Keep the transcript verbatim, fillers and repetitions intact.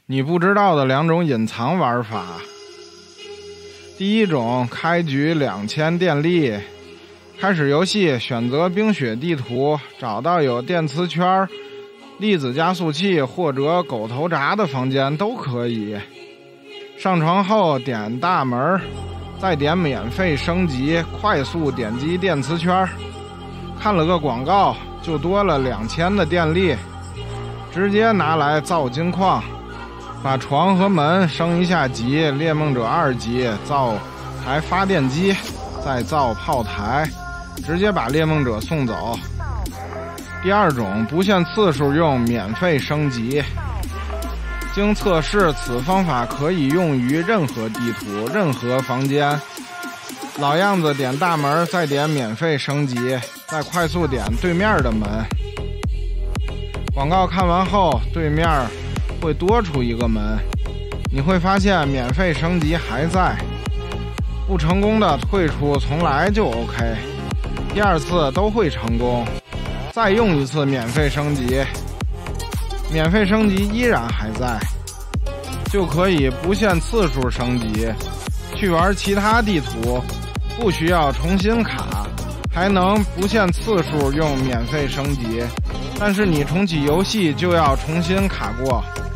你不知道的两种隐藏玩法。第一种，开局两千电力，开始游戏选择冰雪地图，找到有电磁圈、粒子加速器或者狗头闸的房间都可以。上床后点大门，再点免费升级，快速点击电磁圈，看了个广告就多了两千的电力，直接拿来造金矿，把床和门升一下级，猎梦者二级造台发电机，再造炮台，直接把猎梦者送走。第二种，不限次数用免费升级。经测试，此方法可以用于任何地图、任何房间。老样子，点大门，再点免费升级，再快速点对面的门。广告看完后，对面会多出一个门，你会发现免费升级还在，不成功的退出重来就 OK， 第二次都会成功，再用一次免费升级，免费升级依然还在，就可以不限次数升级，去玩其他地图，不需要重新卡，还能不限次数用免费升级，但是你重启游戏就要重新卡过。